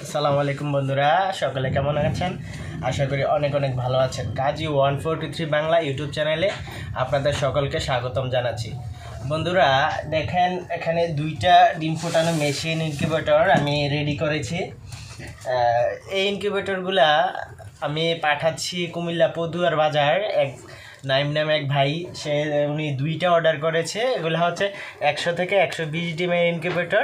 আসসালামু আলাইকুম বন্ধুরা, সকলে কেমন আছেন? আশা করি অনেক অনেক ভালো আছেন। কাজী 143 বাংলা ইউটিউব চ্যানেলে আপনাদের সকলকে স্বাগতম জানাচ্ছি। বন্ধুরা দেখেন, এখানে দুইটা ডিম ফোটানো মেশিন ইনকিউবেটর আমি রেডি করেছি। এই ইনকিউবেটরগুলা আমি পাঠাচ্ছি কুমিল্লা পদুয়ার বাজার। এক নাইম নামে এক ভাই, উনি দুইটা অর্ডার করেছে। এগুলো হচ্ছে 100 থেকে 120 ডিমের ইনকিউবেটর।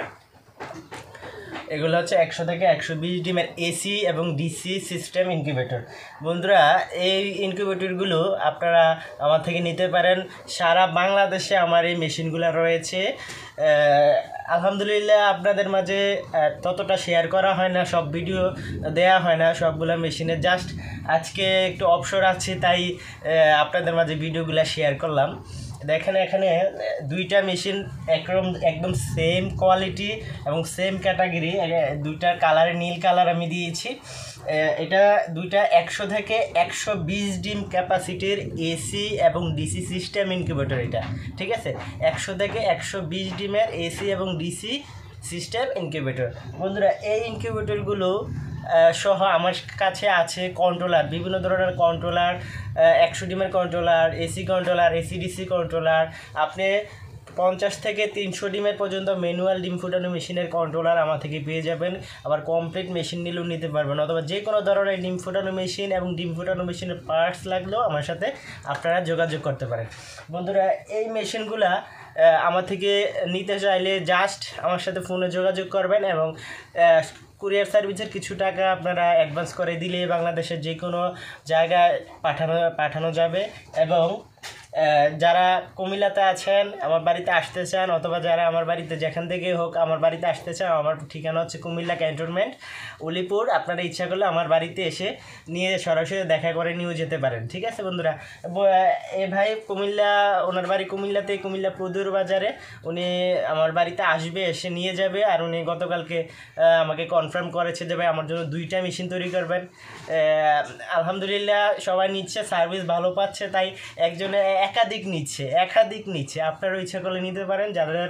এগুলো হচ্ছে 100 থেকে 120 ডিমের এসি এবং ডিসি সিস্টেম ইনকিউবেটর। বন্ধুরা এই ইনকিউবেটরগুলো আপনারা আমার থেকে নিতে পারেন। সারা বাংলাদেশে আমার এই মেশিনগুলো রয়েছে। আলহামদুলিল্লাহ আপনাদের মাঝে ততটা শেয়ার করা হয় না, সব ভিডিও দেয়া হয় না সবগুলো মেশিনে। জাস্ট আজকে একটু অবসর আছে, তাই আপনাদের মাঝে ভিডিওগুলো শেয়ার করলাম। দেখেন এখানে দুইটা মেশিন একদম সেম কোয়ালিটি এবং সেম ক্যাটাগরি, দুইটার কালারে নীল কালার আমি দিয়েছি। এটা দুইটা 100 থেকে 120 ডিম ক্যাপাসিটির এসি এবং ডিসি সিস্টেম ইনকিউবেটর। এটা ঠিক আছে, 100 থেকে 120 ডিমের এসি এবং ডিসি সিস্টেম ইনকিউবেটর। বন্ধুরা এই ইনকিউবেটরগুলো সহ আমার কাছে আছে কন্ট্রোলার, বিভিন্ন ধরনের কন্ট্রোলার, 100 ডিমের controller, AC controller, AC DC controller. আপনি 50 থেকে 300 ডিমের পর্যন্ত ম্যানুয়াল ডিম ফুটানো মেশিনের কন্ট্রোলার আমার থেকে পেয়ে যাবেন। আবার কমপ্লিট মেশিন নিলেও নিতে পারবেন, অথবা যে কোনো ধরনের ডিম ফুটানো মেশিন এবং ডিম ফুটানো মেশিনের পার্টস লাগলেও আমার সাথে আপনারা যোগাযোগ করতে পারেন। বন্ধুরা এই মেশিনগুলা আমার থেকে নিতে চাইলে জাস্ট আমার সাথে ফোনে যোগাযোগ করবেন এবং কুরিয়ার সার্ভিসের কিছু টাকা আপনারা অ্যাডভান্স করে দিলে বাংলাদেশের যে কোনো জায়গায় পাঠানো যাবে। এবং যারা কুমিল্লাতে আছেন, আমার বাড়িতে আসতে চান, অথবা যারা আমার বাড়িতে যেখান থেকে হোক আমার বাড়িতে আসতে চান, আমার ঠিকানা হচ্ছে কুমিল্লা ক্যান্টনমেন্ট উলিপুর। আপনারা ইচ্ছা করলে আমার বাড়িতে এসে নিয়ে সরাসরি দেখা করে নিয়েও যেতে পারেন। ঠিক আছে বন্ধুরা, এ ভাই কুমিল্লা, ওনার বাড়ি কুমিল্লাতে, কুমিল্লা পদুর বাজারে। উনি আমার বাড়িতে আসবে, এসে নিয়ে যাবে। আর উনি গতকালকে আমাকে কনফার্ম করেছে যে ভাই আমার জন্য দুইটা মেশিন তৈরি করবেন। আলহামদুলিল্লাহ সবাই নিচ্ছে, সার্ভিস ভালো পাচ্ছে, তাই একজনে একাধিক নিচ্ছে। আপনারাও ইচ্ছা করলে নিতে পারেন। যাদের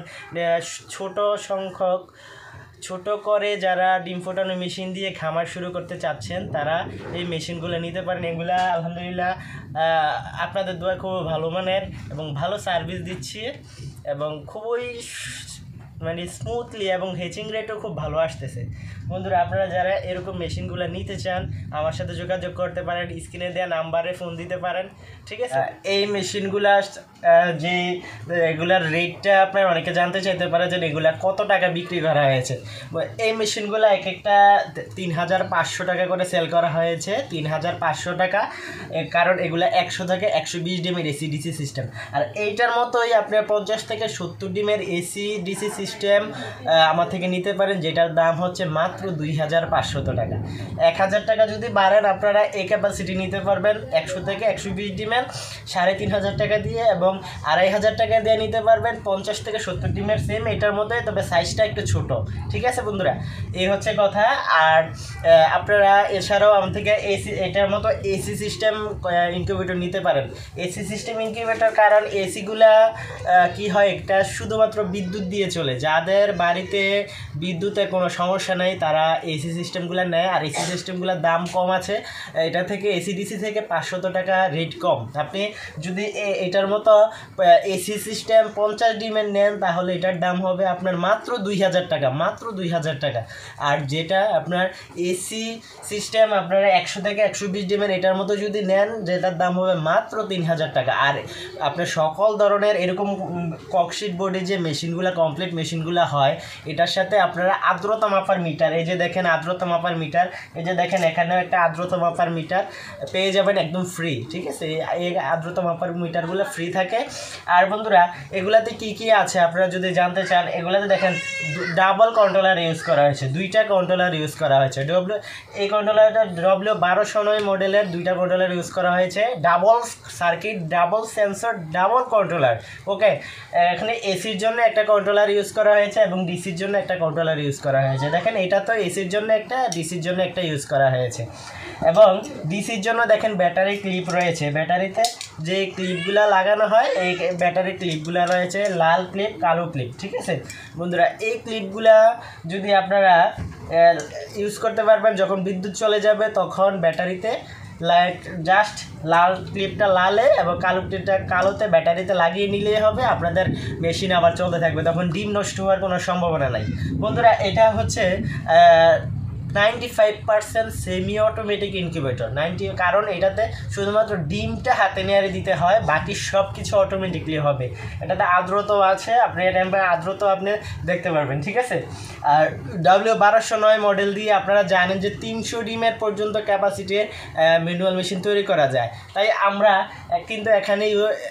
ছোট করে যারা ডিম ফোটানো মেশিন দিয়ে খামার শুরু করতে চাচ্ছেন, তারা এই মেশিনগুলো নিতে পারেন। এগুলা আলহামদুলিল্লাহ আপনাদের দোয়া খুব ভালো মানের এবং ভালো সার্ভিস দিচ্ছি, এবং খুবই স্মুথলি, এবং হেচিং রেটও খুব ভালো আসতেছে। বন্ধুরা আপনারা যারা এরকম মেশিনগুলো নিতে চান আমার সাথে যোগাযোগ করতে পারেন, স্ক্রিনে দেওয়া নাম্বারে ফোন দিতে পারেন। ঠিক আছে, এই মেশিনগুলা যে এগুলার রেটটা আপনার অনেকে জানতে চাইতে পারে যে এগুলা কত টাকা বিক্রি করা হয়েছে। এই মেশিনগুলো এক একটা 3500 টাকা করে সেল করা হয়েছে, 3500 টাকা, কারণ এগুলা 100 থেকে 120 ডিমের এসি ডিসি সিস্টেম। আর এইটার মতোই আপনার 50 থেকে 70 ডিমের এসি ডিসি সিস্টেম আমার থেকে নিতে পারেন, যেটার দাম হচ্ছে মাত্র 2500 টাকা। 1000 টাকা যদি বাড়েন আপনারা এই ক্যাপাসিটি নিতে পারবেন 100 থেকে 120 ডিমের 3500 টাকা দিয়ে, এবং 2500 টাকা দিয়ে নিতে পারবেন 50 থেকে 70 ডিমের সেম এটার মধ্যে, তবে সাইজটা একটু ছোট। ঠিক আছে বন্ধুরা, এই হচ্ছে কথা। আর আপনারা এছাড়াও আমার থেকে এটার মতো এসি সিস্টেম ইনকিউবেটর নিতে পারেন। এসি সিস্টেম ইনকিউবেটর, কারণ এসিগুলা কি হয়, একটা শুধুমাত্র বিদ্যুৎ দিয়ে চলে। যাদের বাড়িতে বিদ্যুতের কোনো সমস্যা নেই তারা এসি সিস্টেমগুলো নেয়। আর এসি সিস্টেমগুলোর দাম কম আছে, এটা থেকে এসি ডিসি থেকে 500 টাকা রেট কম। আপনি যদি এটার মতো এসি সিস্টেম 50 ডিমের নেন তাহলে এটার দাম হবে আপনার মাত্র 2000 টাকা, মাত্র 2000 টাকা। আর যেটা আপনার এসি সিস্টেম আপনারা 100 থেকে 120 ডিমের এটার মতো যদি নেন, যেটার দাম হবে মাত্র 3000 টাকা। আর আপনার সকল ধরনের এরকম ককশিট বোর্ডে যে মেশিনগুলো, কমপ্লিট মেশিনগুলো হয়, এটার সাথে আপনারা আর্দ্রতা মাপার মিটার, এই যে দেখেন আর্দ্রতা মাপার মিটার, এই যে দেখেন এখানেও একটা আর্দ্রতা মাপার মিটার পেয়ে যাবেন একদম ফ্রি। ঠিক আছে, এই আর্দ্রতা মাপার মিটারগুলো ফ্রি থাকে। আর বন্ধুরা এগুলাতে কি কি আছে আপনারা যদি জানতে চান, এগুলাতে দেখেন ডাবল কন্ট্রোলার ইউজ করা হয়েছে, দুইটা কন্ট্রোলার ইউজ করা হয়েছে। এই কন্ট্রোলারটা W1209 মডেলের দুইটা কন্ট্রোলার ইউজ করা হয়েছে, double circuit, double sensor, double controller. Okay, এখানে এসির জন্য একটা কন্ট্রোলার ইউজ করা হয়েছে এবং ডিসির জন্য একটা কন্ট্রোলার ইউজ করা হয়েছে। দেখেন এটা তো এসির জন্য একটা, ডিসির জন্য একটা ইউজ করা হয়েছে। এবং ডিসির জন্য দেখেন ব্যাটারি ক্লিপ রয়েছে, ব্যাটারিতে যে ক্লিপগুলা লাগানো হয় এই ব্যাটারি ক্লিপগুলা রয়েছে, লাল ক্লিপ, কালো ক্লিপ। ঠিক আছে বন্ধুরা, এই ক্লিপগুলা যদি আপনারা ইউজ করতে পারবেন। যখন বিদ্যুৎ চলে যাবে তখন ব্যাটারিতে লাইট জাস্ট লাল ক্লিপটা লালে এবং কালো ক্লিপটা কালোতে ব্যাটারিতে লাগিয়ে নিলেই হবে, আপনাদের মেশিন আবার চলতে থাকবে, তখন ডিম নষ্ট হওয়ার কোনো সম্ভাবনা নাই। বন্ধুরা এটা হচ্ছে 95% সেমি অটোমেটিক ইনকিউবেটর 90, কারণ এটাতে শুধুমাত্র ডিমটা হাতে নেড়ে দিতে হয়, বাকি সব কিছু অটোমেটিকলি হবে। এটাতে আর্দ্রতাও আছে, আপনি এটা আর্দ্রতাও আপনি দেখতে পারবেন, ঠিক আছে। আর W1209 মডেল দিয়ে আপনারা জানেন যে 300 ডিমের পর্যন্ত ক্যাপাসিটির ম্যানুয়াল মেশিন তৈরি করা যায়। তাই আমরা কিন্তু এখানে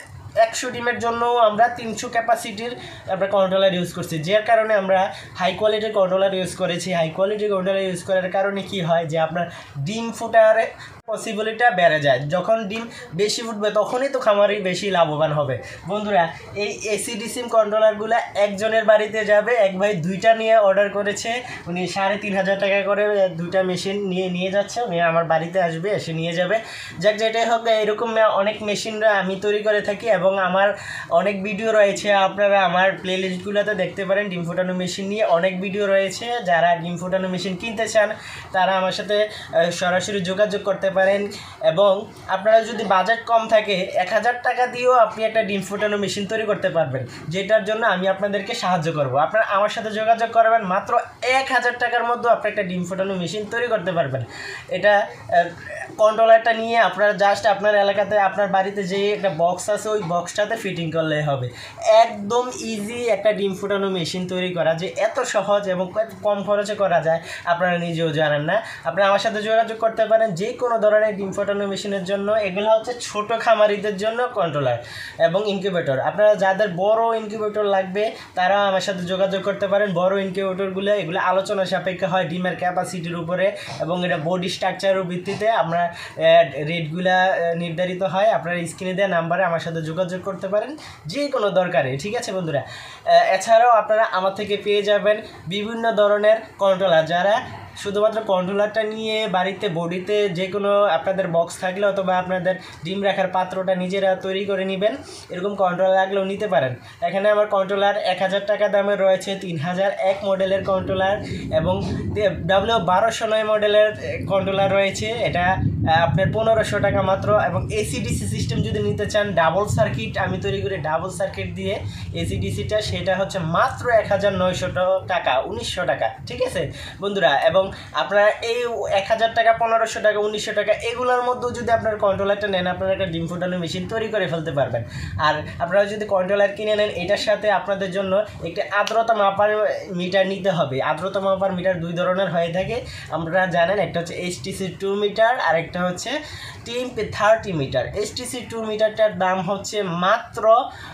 100 ডিমের জন্য আমরা 300 ক্যাপাসিটির আমরা কন্ট্রোলার ইউজ করছি, যার কারণে আমরা হাই কোয়ালিটির কন্ট্রোলার ইউজ করেছি। হাই কোয়ালিটির কন্ট্রোলার ইউজ করার কারণে কি হয় যে আপনার ডিম ফোটার পসিবিলিটা বেড়ে যায়। যখন ডিম বেশি ফুটবে তখনই তো খামারি বেশি লাভবান হবে। বন্ধুরা এই এসিডিসি কন্ট্রোলারগুলো একজনের বাড়িতে যাবে, এক ভাই 2টা নিয়ে অর্ডার করেছে, উনি 3,500 টাকা করে 2টা মেশিন নিয়ে যাচ্ছে, উনি আমার বাড়িতে আসবে, এসে নিয়ে যাবে। যাক যেটাই হোক, এরকম অনেক মেশিনরা আমি তৈরি করে থাকি এবং আমার অনেক ভিডিও রয়েছে, আপনারা আমার প্লেলিস্টগুলোতে দেখতে পারেন। ডিম ফোটানো মেশিন নিয়ে অনেক ভিডিও রয়েছে, যারা ডিম ফোটানো মেশিন কিনতে চান তারা আমার সাথে সরাসরি যোগাযোগ করতে পারেন। এবং আপনারা যদি বাজেট কম থাকে 1000 টাকা দিয়েও আপনি একটা ডিম ফোটানো মেশিন তৈরি করতে পারবেন, যেটার জন্য আমি আপনাদেরকে সাহায্য করব। আপনারা আমার সাথে যোগাযোগ করবেন, মাত্র 1000 টাকার মধ্যে আপনি একটা ডিম ফোটানো মেশিন তৈরি করতে পারবেন। এটা কন্ট্রোলারটা নিয়ে আপনারা জাস্ট আপনার এলাকাতে আপনার বাড়িতে যে একটা বক্স আছে ওই বক্সটাতে ফিটিং করলেই হবে। একদম ইজি একটা ডিম ফোটানো মেশিন তৈরি করা যে এত সহজ এবং কম খরচে করা যায় আপনারা নিজেও জানেন না। আপনারা আমার সাথে যোগাযোগ করতে পারেন যে কোনো ধরনের ডিম ফোটানো মেশিনের জন্য। এগুলো হচ্ছে ছোট খামারিদের জন্য কন্ট্রোলার এবং ইনকিউবেটর। আপনারা যাদের বড় ইনকিউবেটর লাগবে তারা আমার সাথে যোগাযোগ করতে পারেন। বড় ইনকিউবেটরগুলো এগুলো আলোচনা সাপেক্ষে হয় ডিমের ক্যাপাসিটির উপরে এবং এটা বডি স্ট্রাকচারের ভিত্তিতে আমরা রেটগুলা নির্ধারিত হয়। আপনারা স্ক্রিনে দেওয়া নাম্বারে আমার সাথে যোগাযোগ করতে পারেন যে কোনো দরকারে, ঠিক আছে বন্ধুরা। এছাড়াও আপনারা আমার থেকে পেয়ে যাবেন বিভিন্ন ধরনের কন্ট্রোলার, যারা শুধুমাত্র কন্ট্রোলারটা নিয়ে বাড়িতে বডিতে যে কোনো আপনাদের বক্স থাকলে অথবা আপনাদের ডিম রাখার পাত্রটা নিজেরা তৈরি করে নেবেন, এরকম কন্ট্রোলার লাগলেও নিতে পারেন। এখানে আমার কন্ট্রোলার 1000 টাকা দামের রয়েছে, 3001 মডেলের কন্ট্রোলার এবং W1209 মডেলের কন্ট্রোলার রয়েছে, এটা আপনার 1500 টাকা মাত্র। এবং এসিডিসি সিস্টেম যদি নিতে চান ডাবল সার্কিট আমি তৈরি করি, ডাবল সার্কিট দিয়ে এসিডিসিটা, সেটা হচ্ছে মাত্র 1900 টাকা 1900 টাকা, ঠিক আছে বন্ধুরা। এবং আপনারা এই 1000 টাকা 1500 টাকা 1900 টাকা এগুলোর মধ্যেও যদি আপনার কন্ট্রোলারটা নেন আপনারা একটা ডিম ফোটানো মেশিন তৈরি করে ফেলতে পারবেন। আর আপনারা যদি কন্ট্রোলার কিনে নেন এটার সাথে আপনাদের জন্য একটি আর্দ্রতা মাপার মিটার নিতে হবে। আর্দ্রতা মাপার মিটার 2 ধরনের হয়ে থাকে, আপনারা জানেন, একটা হচ্ছে HTC 2 মিটার আর একটা হচ্ছে TMP30 মিটার। HTC 2 মিটারটার দাম হচ্ছে মাত্র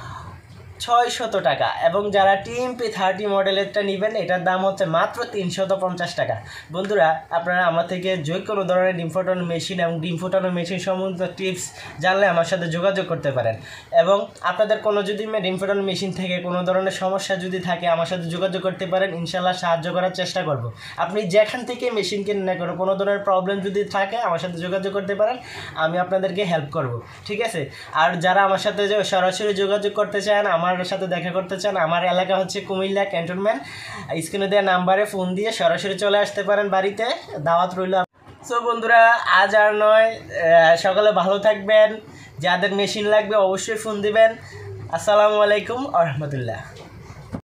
600 টাকা এবং যারা TMP30 মডেলেরটা নেবেন এটার দাম হচ্ছে মাত্র 350 টাকা। বন্ধুরা আপনারা আমার থেকে যে কোনো ধরনের ডিম ফোটানো মেশিন এবং ডিম ফোটানো মেশিন সম্বন্ধে টিপস জানলে আমার সাথে যোগাযোগ করতে পারেন। এবং আপনাদের কোনো যদি ডিম ফোটানো মেশিন থেকে কোনো ধরনের সমস্যা যদি থাকে আমার সাথে যোগাযোগ করতে পারেন, ইনশাল্লাহ সাহায্য করার চেষ্টা করব। আপনি যেখান থেকে মেশিন কিনে না কেন কোনো ধরনের প্রবলেম যদি থাকে আমার সাথে যোগাযোগ করতে পারেন, আমি আপনাদেরকে হেল্প করব, ঠিক আছে। আর যারা আমার সাথে সরাসরি যোগাযোগ করতে চান, আমার সাথে দেখা করতে চান, আমার এলাকা হচ্ছে কুমিল্লা ক্যান্টনমেন্ট, স্ক্রিনে দেওয়া নাম্বারে ফোন দিয়ে সরাসরি চলে আসতে পারেন বাড়িতে, দাওয়াত রইল। সো বন্ধুরা আজ আর নয়, সকালে ভালো থাকবেন, যাদের মেশিন লাগবে অবশ্যই ফোন দিবেন। আসসালামু আলাইকুম ওয়া রাহমাতুল্লাহ।